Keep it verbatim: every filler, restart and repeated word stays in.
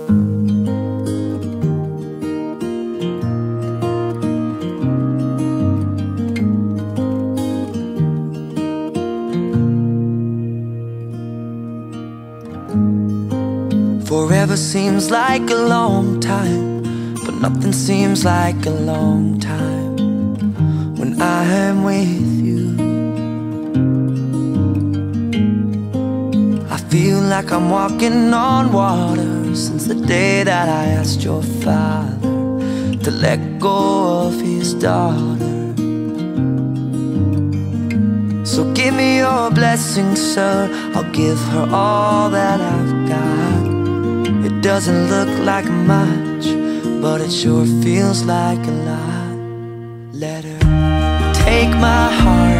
Forever seems like a long time, but nothing seems like a long time when I am with you. I feel like I'm walking on water since the day that I asked your father to let go of his daughter. So give me your blessing, sir, I'll give her all that I've got. It doesn't look like much, but it sure feels like a lot. Let her take my heart